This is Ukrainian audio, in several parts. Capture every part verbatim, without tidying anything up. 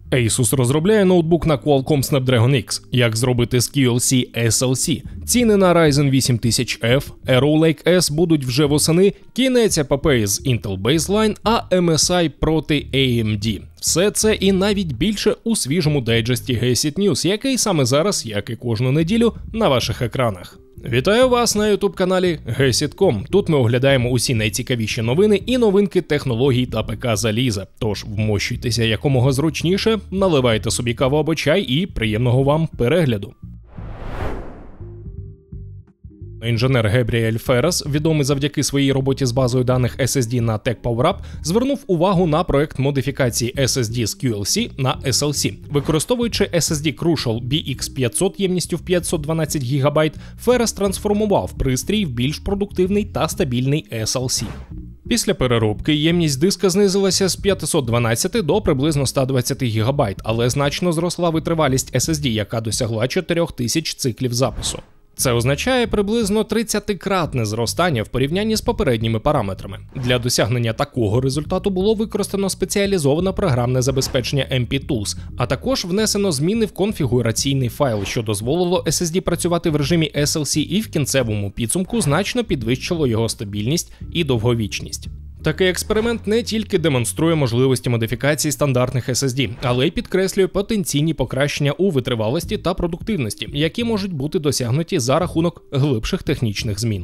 Asus розробляє ноутбук на Qualcomm Snapdragon X. Як зробити з кю ел сі ес ел сі? Ціни на Ryzen вісім тисяч еф, Arrow Lake S будуть вже восени, кінець епопеї з Intel Baseline, а ем ес ай проти ей ем ді. Все це і навіть більше у свіжому дайджесті Гесіт News, який саме зараз, як і кожну неділю, на ваших екранах. Вітаю вас на ютуб-каналі Гесіт точка ком. Тут ми оглядаємо усі найцікавіші новини і новинки технологій та ПК заліза. Тож вмощуйтеся якомога зручніше, наливайте собі каву або чай і приємного вам перегляду. Інженер Гебріель Феррас, відомий завдяки своїй роботі з базою даних ес ес ді на Tech PowerUp, звернув увагу на проект модифікації ес ес ді з кю ел сі на ес ел сі. Використовуючи ес ес ді Crucial бі ікс п'ятсот ємністю в п'ятсот дванадцять гігабайт, Феррас трансформував пристрій в більш продуктивний та стабільний ес ел сі. Після переробки ємність диска знизилася з п'ятсот дванадцять до приблизно ста двадцяти гігабайт, але значно зросла витривалість ес ес ді, яка досягла чотирьох тисяч циклів запису. Це означає приблизно тридцятикратне зростання в порівнянні з попередніми параметрами. Для досягнення такого результату було використано спеціалізоване програмне забезпечення ем пі Tools, а також внесено зміни в конфігураційний файл, що дозволило ес ес ді працювати в режимі ес ел сі і в кінцевому підсумку значно підвищило його стабільність і довговічність. Такий експеримент не тільки демонструє можливості модифікації стандартних ес ес ді, але й підкреслює потенційні покращення у витривалості та продуктивності, які можуть бути досягнуті за рахунок глибших технічних змін.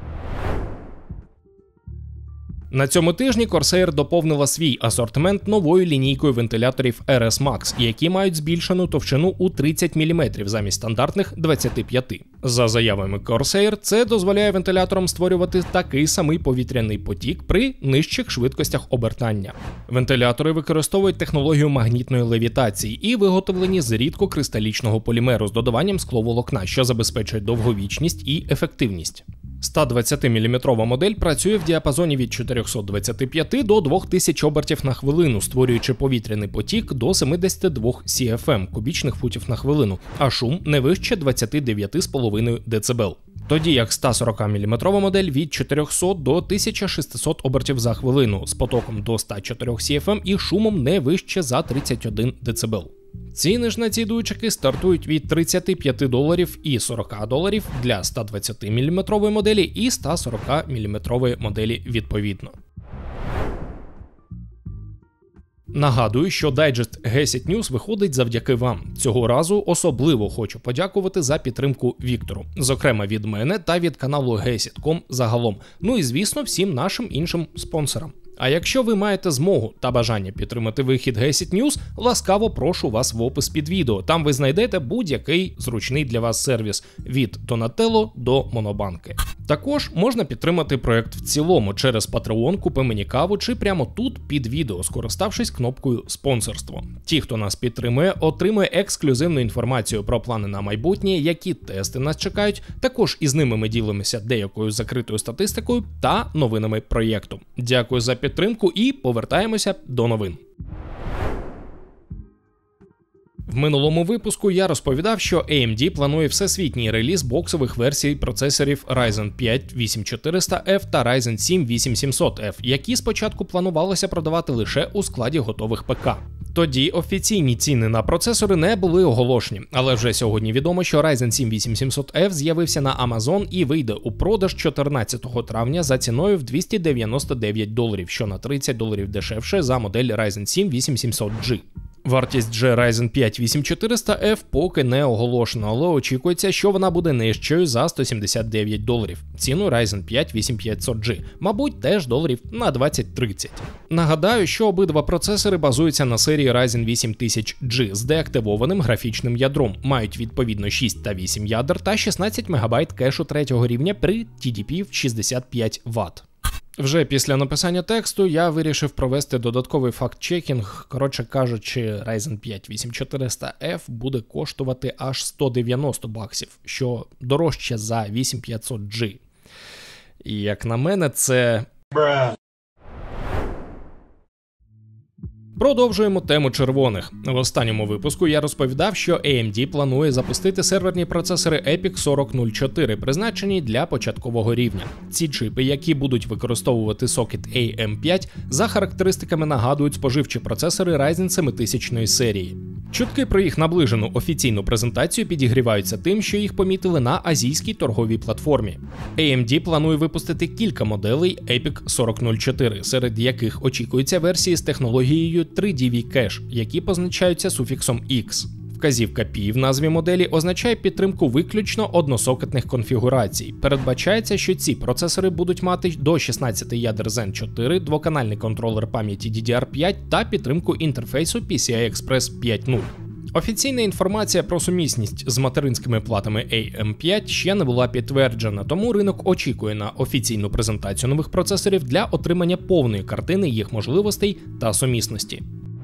На цьому тижні Corsair доповнила свій асортимент новою лінійкою вентиляторів ар ес Max, які мають збільшену товщину у тридцять міліметрів замість стандартних двадцяти п'яти. За заявами Corsair, це дозволяє вентиляторам створювати такий самий повітряний потік при нижчих швидкостях обертання. Вентилятори використовують технологію магнітної левітації і виготовлені з рідкокристалічного полімеру з додаванням скловолокна, що забезпечує довговічність і ефективність. сто двадцятиміліметрова модель працює в діапазоні від чотирьохсот двадцяти п'яти до двох тисяч обертів на хвилину, створюючи повітряний потік до сімдесят два сі еф ем кубічних футів на хвилину, а шум не вище двадцять дев'ять цілих п'ять десятих децибел. Тоді як сто сорокаміліметрова модель від чотирьохсот до тисячі шістсот обертів за хвилину з потоком до ста чотирьох сі еф ем і шумом не вище за тридцять один децибел. Ціни ж на ці дуйчики стартують від тридцяти п'яти доларів і сорока доларів для сто двадцятиміліметрової моделі і сто сорокаміліметрової моделі відповідно. Нагадую, що дайджест Гесіт News виходить завдяки вам. Цього разу особливо хочу подякувати за підтримку Віктору, зокрема від мене та від каналу Гесіт точка ком загалом, ну і звісно всім нашим іншим спонсорам. А якщо ви маєте змогу та бажання підтримати вихід Гесіт News, ласкаво прошу вас в опис під відео. Там ви знайдете будь-який зручний для вас сервіс від Donatello до Монобанки. Також можна підтримати проект в цілому через Patreon, купи мені каву чи прямо тут під відео, скориставшись кнопкою «Спонсорство». Ті, хто нас підтримує, отримує ексклюзивну інформацію про плани на майбутнє, які тести нас чекають, також із ними ми ділимося деякою закритою статистикою та новинами проєкту. Дякую за підтримку і повертаємося до новин. В минулому випуску я розповідав, що ей ем ді планує всесвітній реліз боксових версій процесорів Ryzen п'ять вісім тисяч чотириста еф та Ryzen сім вісім тисяч сімсот еф, які спочатку планувалося продавати лише у складі готових ПК. Тоді офіційні ціни на процесори не були оголошені, але вже сьогодні відомо, що Ryzen сім вісім тисяч сімсот еф з'явився на Amazon і вийде у продаж чотирнадцятого травня за ціною в двісті дев'яносто дев'ять доларів, що на тридцять доларів дешевше за модель Ryzen сім вісім тисяч сімсот джі. Вартість же Ryzen п'ять вісім тисяч чотириста еф поки не оголошена, але очікується, що вона буде нижчою за сто сімдесят дев'ять доларів. Ціну Ryzen п'ять вісім тисяч п'ятсот джі, мабуть, теж доларів на двадцять-тридцять. Нагадаю, що обидва процесори базуються на серії Ryzen вісім тисяч джі з деактивованим графічним ядром, мають відповідно шість та вісім ядер та шістнадцять мегабайт кешу третього рівня при ті ді пі в шістдесят п'ять ватт. Вже після написання тексту я вирішив провести додатковий факт-чекінг. Коротше кажучи, Ryzen п'ять вісім тисяч чотириста еф буде коштувати аж сто дев'яносто баксів, що дорожче за вісім тисяч п'ятсот джі. І як на мене, це... Продовжуємо тему червоних. В останньому випуску я розповідав, що ей ем ді планує запустити серверні процесори епік сорок нуль чотири, призначені для початкового рівня. Ці чипи, які будуть використовувати сокет ей ем п'ять, за характеристиками нагадують споживчі процесори Ryzen семитисячної серії. Чутки про їх наближену офіційну презентацію підігріваються тим, що їх помітили на азійській торговій платформі. ей ем ді планує випустити кілька моделей епік сорок нуль чотири, серед яких очікуються версії з технологією три ді ві кеш, які позначаються суфіксом X. Вказівка P в назві моделі означає підтримку виключно односокетних конфігурацій. Передбачається, що ці процесори будуть мати до шістнадцяти ядер зен чотири, двоканальний контролер пам'яті ді ді ар п'ять та підтримку інтерфейсу пі сі ай Express п'ять нуль. Офіційна інформація про сумісність з материнськими платами ей ем п'ять ще не була підтверджена, тому ринок очікує на офіційну презентацію нових процесорів для отримання повної картини їх можливостей та сумісності.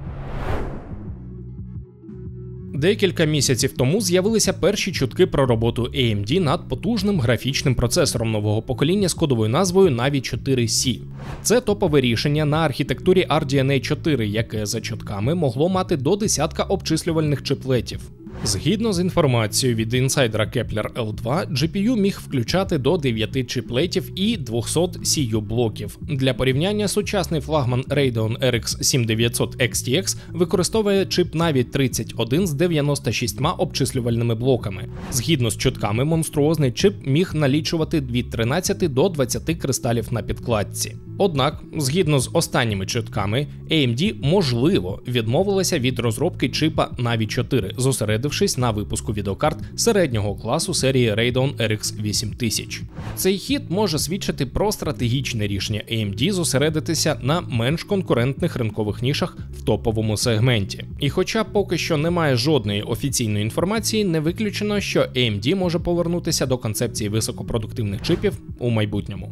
Декілька місяців тому з'явилися перші чутки про роботу ей ем ді над потужним графічним процесором нового покоління з кодовою назвою наві чотири сі. Це топове рішення на архітектурі ар ді ен ей чотири, яке за чутками могло мати до десятка обчислювальних чиплетів. Згідно з інформацією від інсайдера Kepler ел два, джі пі ю міг включати до дев'яти чиплетів і двісті сі ю блоків. Для порівняння, сучасний флагман Radeon ар ікс сім дев'ятсот ікс ті екс використовує чип наві тридцять один з дев'яноста шістьма обчислювальними блоками. Згідно з чутками, монструозний чип міг налічувати від тринадцяти до двадцяти кристалів на підкладці. Однак, згідно з останніми чутками, ей ем ді, можливо, відмовилася від розробки чипа наві чотири, зосередившись на випуску відеокарт середнього класу серії Radeon ар ікс вісім тисяч. Цей хід може свідчити про стратегічне рішення ей ем ді зосередитися на менш конкурентних ринкових нішах в топовому сегменті. І хоча поки що немає жодної офіційної інформації, не виключено, що ей ем ді може повернутися до концепції високопродуктивних чипів у майбутньому.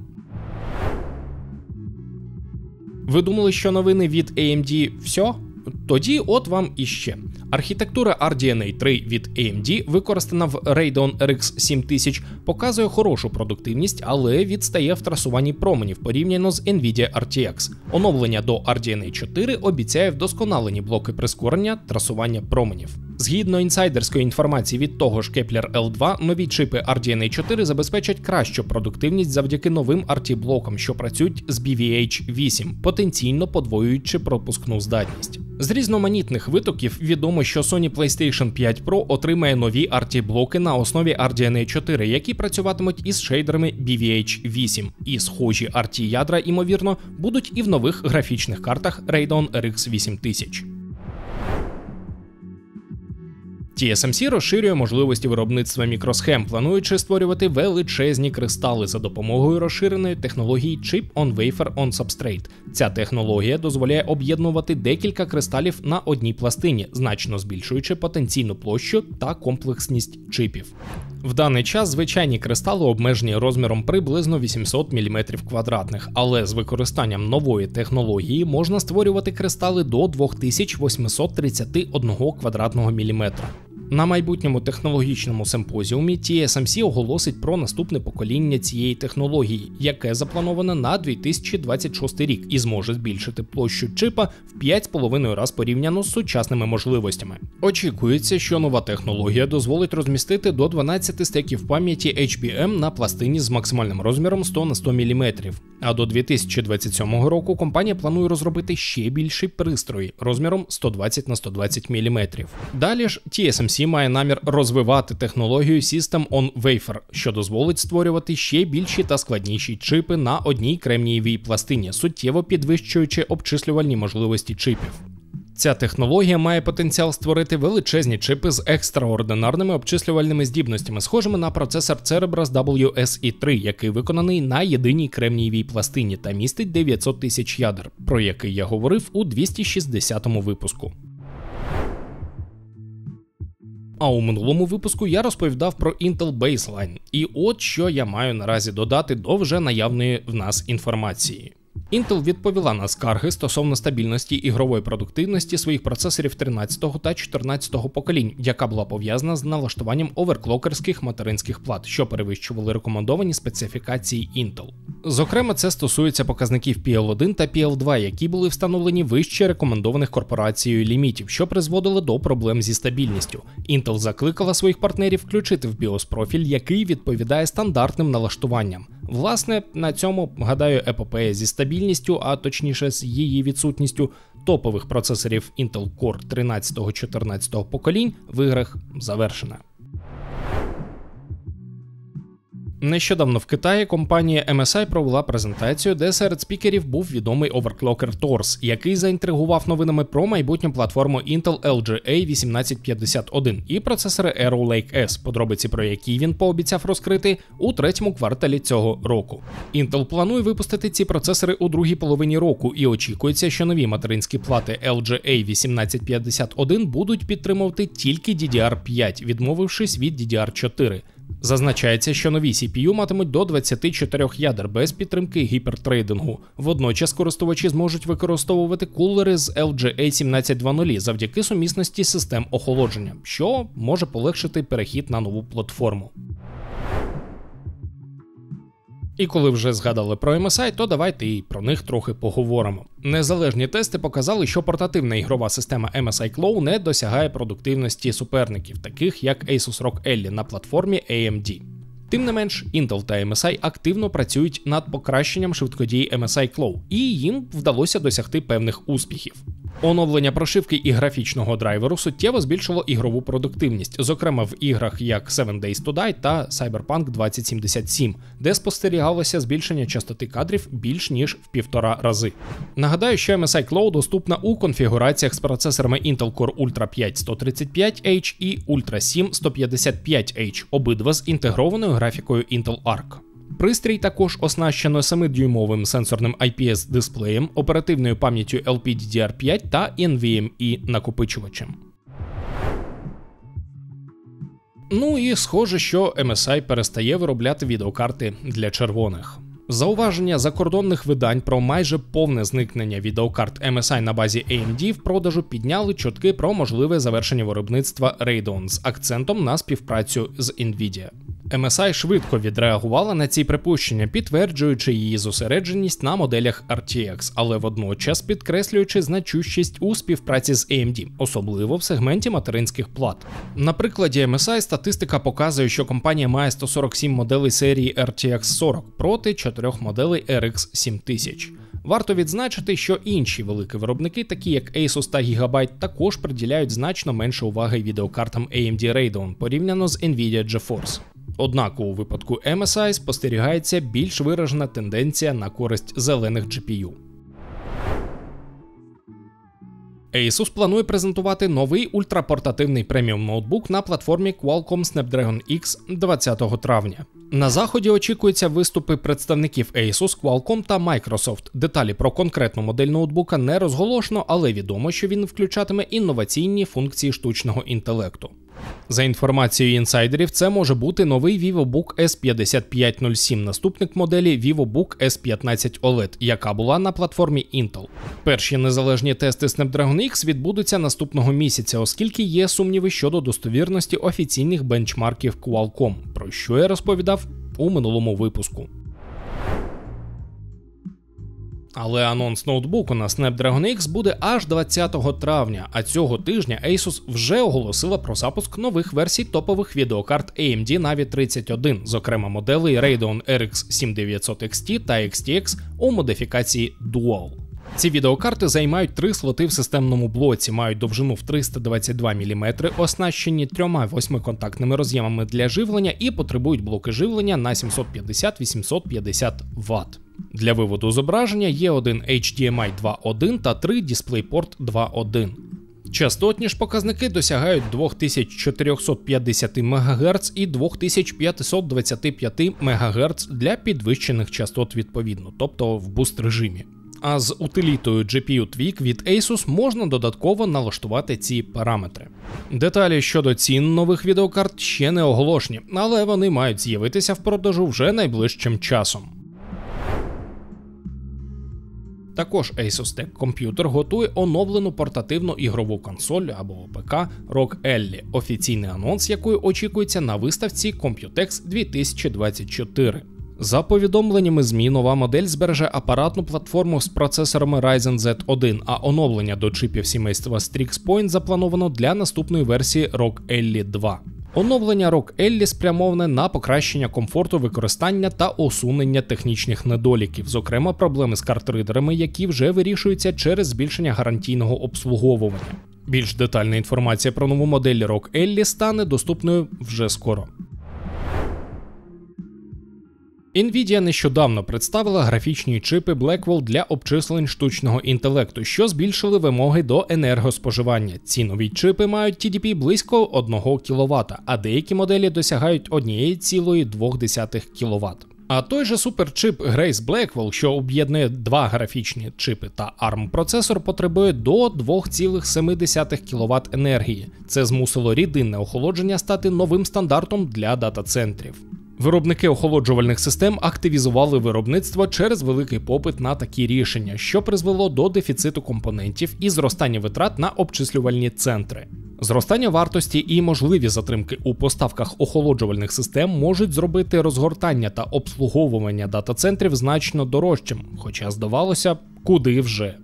Ви думали, що новини від ей ем ді все? Тоді от вам іще. Архітектура ар ді ен ей три від ей ем ді, використана в Radeon ар ікс сім тисяч, показує хорошу продуктивність, але відстає в трасуванні променів порівняно з Nvidia ар ті екс. Оновлення до ар ді ен ей чотири обіцяє вдосконалені блоки прискорення трасування променів. Згідно інсайдерської інформації від того ж Kepler ел два, нові чипи ар ді ен ей чотири забезпечать кращу продуктивність завдяки новим ар ті-блокам, що працюють з бі ві ейч вісім, потенційно подвоюючи пропускну здатність. З різноманітних витоків відомо, що Sony PlayStation п'ять Pro отримає нові ар ті-блоки на основі ар ді ен ей чотири, які працюватимуть із шейдерами бі ві ейч вісім, і схожі ар ті-ядра, ймовірно, будуть і в нових графічних картах Radeon ар ікс вісім тисяч. ті ес ем сі розширює можливості виробництва мікросхем, плануючи створювати величезні кристали за допомогою розширеної технології Chip-on-Wafer-on-Substrate. Ця технологія дозволяє об'єднувати декілька кристалів на одній пластині, значно збільшуючи потенційну площу та комплексність чипів. В даний час звичайні кристали обмежені розміром приблизно вісімсот міліметрів квадратних, але з використанням нової технології можна створювати кристали до дві тисячі вісімсот тридцять один квадратного міліметра. На майбутньому технологічному симпозіумі ті ес ем сі оголосить про наступне покоління цієї технології, яке заплановане на дві тисячі двадцять шостий рік і зможе збільшити площу чипа в п'ять з половиною раз порівняно з сучасними можливостями. Очікується, що нова технологія дозволить розмістити до дванадцяти стеків пам'яті ейч бі ем на пластині з максимальним розміром сто на сто міліметрів. А до дві тисячі двадцять сьомого року компанія планує розробити ще більші пристрої розміром сто двадцять на сто двадцять міліметрів. Далі ж ті ес ем сі має намір розвивати технологію System-on-Wafer, що дозволить створювати ще більші та складніші чипи на одній кремнієвій пластині, суттєво підвищуючи обчислювальні можливості чипів. Ця технологія має потенціал створити величезні чипи з екстраординарними обчислювальними здібностями, схожими на процесор Cerebras дабл ю ес і три, який виконаний на єдиній кремнієвій пластині та містить дев'ятсот тисяч ядер, про який я говорив у двісті шістдесятому випуску. А у минулому випуску я розповідав про Intel Baseline, і от що я маю наразі додати до вже наявної в нас інформації. Intel відповіла на скарги стосовно стабільності ігрової продуктивності своїх процесорів тринадцятого та чотирнадцятого поколінь, яка була пов'язана з налаштуванням оверклокерських материнських плат, що перевищували рекомендовані специфікації Intel. Зокрема, це стосується показників пі ел один та пі ел два, які були встановлені вище рекомендованих корпорацією лімітів, що призводило до проблем зі стабільністю. Intel закликала своїх партнерів включити в BIOS профіль, який відповідає стандартним налаштуванням. Власне, на цьому, гадаю, епопея зі стабільністю, а точніше з її відсутністю топових процесорів Intel Core тринадцятого-чотирнадцятого поколінь в іграх завершена. Нещодавно в Китаї компанія ем ес ай провела презентацію, де серед спікерів був відомий оверклокер Торс, який заінтригував новинами про майбутню платформу Intel ел джі ей вісімнадцять п'ятдесят один і процесори Arrow Lake S, подробиці про які він пообіцяв розкрити у третьому кварталі цього року. Intel планує випустити ці процесори у другій половині року, і очікується, що нові материнські плати ел джі ей вісімнадцять п'ятдесят один будуть підтримувати тільки ді ді ар п'ять, відмовившись від ді ді ар чотири. Зазначається, що нові сі пі ю матимуть до двадцяти чотирьох ядер без підтримки гіпертрейдингу. Водночас користувачі зможуть використовувати кулери з ел джі ей сімнадцять двадцять завдяки сумісності систем охолодження, що може полегшити перехід на нову платформу. І коли вже згадали про ем ес ай, то давайте і про них трохи поговоримо. Незалежні тести показали, що портативна ігрова система ем ес ай Claw не досягає продуктивності суперників, таких як Asus рог Ally на платформі ей ем ді. Тим не менш, Intel та ем ес ай активно працюють над покращенням швидкодії ем ес ай Claw, і їм вдалося досягти певних успіхів. Оновлення прошивки і графічного драйверу суттєво збільшило ігрову продуктивність, зокрема в іграх як Seven Days to Die та Cyberpunk двадцять сімдесят сім, де спостерігалося збільшення частоти кадрів більш ніж в півтора рази. Нагадаю, що ем ес ай Claw доступна у конфігураціях з процесорами Intel Core Ultra п'ять сто тридцять п'ять ейч і Ultra сім сто п'ятдесят п'ять ейч, обидва з інтегрованою графікою Intel Arc. Пристрій також оснащено семидюймовим сенсорним ай пі ес-дисплеєм, оперативною пам'яттю ел пі ді ді ар п'ять та ен ві ем і накопичувачем. Ну і схоже, що ем ес ай перестає виробляти відеокарти для червоних. Зауваження закордонних видань про майже повне зникнення відеокарт ем ес ай на базі ей ем ді в продажу підняли чутки про можливе завершення виробництва Radeon з акцентом на співпрацю з Nvidia. ем ес ай швидко відреагувала на ці припущення, підтверджуючи її зосередженість на моделях ар ті екс, але водночас підкреслюючи значущість у співпраці з ей ем ді, особливо в сегменті материнських плат. На прикладі ем ес ай статистика показує, що компанія має сто сорок сім моделей серії ар ті екс сорок проти чотирьох моделей ар ікс сім тисяч. Варто відзначити, що інші великі виробники, такі як Asus та Gigabyte, також приділяють значно менше уваги відеокартам ей ем ді Radeon порівняно з Nvidia GeForce. Однак у випадку ем ес ай спостерігається більш виражена тенденція на користь зелених джі пі ю. Asus планує презентувати новий ультрапортативний преміум ноутбук на платформі Qualcomm Snapdragon X двадцятого травня. На заході очікуються виступи представників Asus, Qualcomm та Microsoft. Деталі про конкретну модель ноутбука не розголошено, але відомо, що він включатиме інноваційні функції штучного інтелекту. За інформацією інсайдерів, це може бути новий VivoBook ес п'ятдесят п'ять нуль сім, наступник моделі VivoBook ес п'ятнадцять о лед, яка була на платформі Intel. Перші незалежні тести Snapdragon X відбудуться наступного місяця, оскільки є сумніви щодо достовірності офіційних бенчмарків Qualcomm, про що я розповідав у минулому випуску. Але анонс ноутбуку на Snapdragon X буде аж двадцятого травня, а цього тижня Asus вже оголосила про запуск нових версій топових відеокарт ей ем ді Navi тридцять один, зокрема моделей Radeon ар ікс сім дев'ятсот ікс ті та ікс ті екс у модифікації Dual. Ці відеокарти займають три слоти в системному блоці, мають довжину в триста двадцять два міліметри, оснащені трьома восьмиконтактними роз'ємами для живлення і потребують блоки живлення на сімсот п'ятдесят - вісімсот п'ятдесят ватт. Для виводу зображення є один ейч ді ем ай два точка один та три DisplayPort два точка один. Частотні ж показники досягають дві тисячі чотириста п'ятдесят мегагерц і дві тисячі п'ятсот двадцять п'ять мегагерц для підвищених частот відповідно, тобто в буст режимі. А з утилітою джі пі ю Tweak від Asus можна додатково налаштувати ці параметри. Деталі щодо цін нових відеокарт ще не оголошені, але вони мають з'явитися в продажу вже найближчим часом. Також Asus Tech Computer готує оновлену портативну ігрову консоль або ПК рог Ally, офіційний анонс якої очікується на виставці Computex дві тисячі двадцять чотири. За повідомленнями ЗМІ, нова модель збереже апаратну платформу з процесорами Ryzen зет один, а оновлення до чипів сімейства Strix Point заплановано для наступної версії Rock Ally два. Оновлення Rock Ally спрямоване на покращення комфорту використання та усунення технічних недоліків, зокрема проблеми з картридерами, які вже вирішуються через збільшення гарантійного обслуговування. Більш детальна інформація про нову модель Rock Ally стане доступною вже скоро. Nvidia нещодавно представила графічні чипи Blackwell для обчислень штучного інтелекту, що збільшили вимоги до енергоспоживання. Ці нові чипи мають ті ді пі близько одного кіловата, а деякі моделі досягають один цілих дві десятих кіловата. А той же суперчип Grace Blackwell, що об'єднує два графічні чипи та арм-процесор, потребує до два цілих сім десятих кіловата енергії. Це змусило рідинне охолодження стати новим стандартом для дата-центрів. Виробники охолоджувальних систем активізували виробництво через великий попит на такі рішення, що призвело до дефіциту компонентів і зростання витрат на обчислювальні центри. Зростання вартості і можливі затримки у поставках охолоджувальних систем можуть зробити розгортання та обслуговування дата-центрів значно дорожчим, хоча здавалося, куди вже.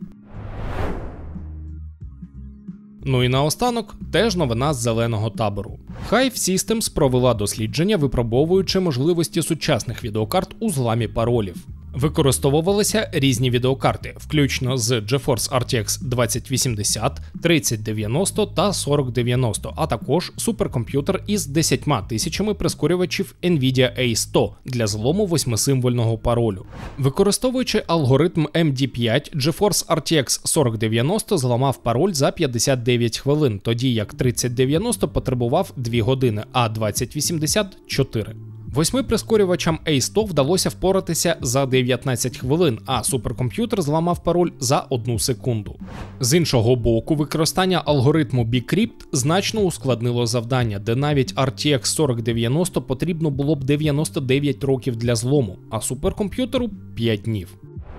Ну і наостанок, теж новина з зеленого табору. Hive Systems провела дослідження, випробовуючи можливості сучасних відеокарт у зламі паролів. Використовувалися різні відеокарти, включно з GeForce ар ті екс двадцять вісімдесят, тридцять дев'яносто та сорок дев'яносто, а також суперкомп'ютер із десятьма тисячами прискорювачів Nvidia ей сто для злому восьмисимвольного паролю. Використовуючи алгоритм ем ді п'ять, GeForce ар ті екс сорок дев'яносто зламав пароль за п'ятдесят дев'ять хвилин, тоді як тридцять дев'яносто потребував дві години, а двадцять вісімдесят – чотири. Восьми прискорювачам ей сто вдалося впоратися за дев'ятнадцять хвилин, а суперкомп'ютер зламав пароль за одну секунду. З іншого боку, використання алгоритму Bcrypt значно ускладнило завдання, де навіть ар ті екс сорок дев'яносто потрібно було б дев'яносто дев'ять років для злому, а суперкомп'ютеру – п'ять днів.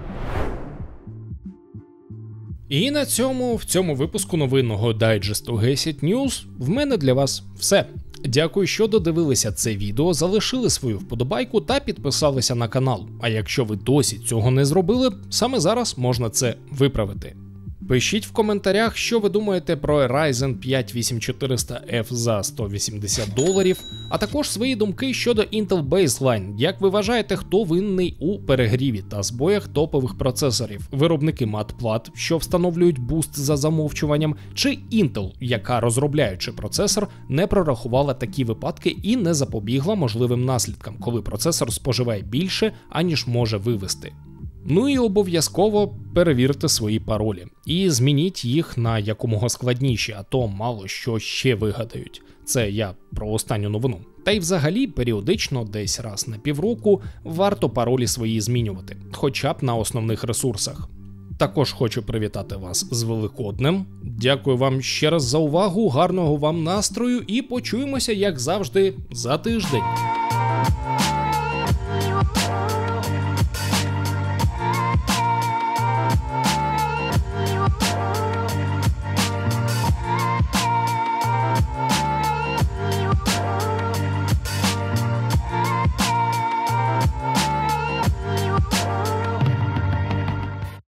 І на цьому, в цьому випуску новинного дайджесту гесіт News в мене для вас все. Дякую, що додивилися це відео, залишили свою вподобайку та підписалися на канал. А якщо ви досі цього не зробили, саме зараз можна це виправити. Пишіть в коментарях, що ви думаєте про Ryzen п'ять вісім чотириста еф за сто вісімдесят доларів, а також свої думки щодо Intel Baseline. Як ви вважаєте, хто винний у перегріві та збоях топових процесорів? Виробники мат-плат, що встановлюють буст за замовчуванням, чи Intel, яка, розробляючи процесор, не прорахувала такі випадки і не запобігла можливим наслідкам, коли процесор споживає більше, аніж може вивести? Ну і обов'язково перевірте свої паролі і змініть їх на якомога складніші, а то мало що ще вигадають. Це я про останню новину. Та й взагалі періодично, десь раз на півроку, варто паролі свої змінювати, хоча б на основних ресурсах. Також хочу привітати вас з Великоднем. Дякую вам ще раз за увагу, гарного вам настрою і почуємося, як завжди, за тиждень.